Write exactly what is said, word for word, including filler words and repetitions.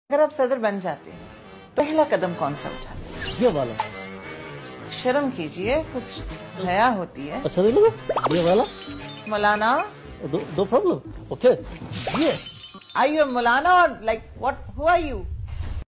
अगर आप सदर बन जाते हैं तो पहला कदम कौन सा उठाते हैं? ये वाला। शर्म कीजिए, कुछ हया होती है। अच्छा ये वाला मौलाना, दो दो प्रॉब्लम। ओके ये आर यू मौलाना और like what, who are you?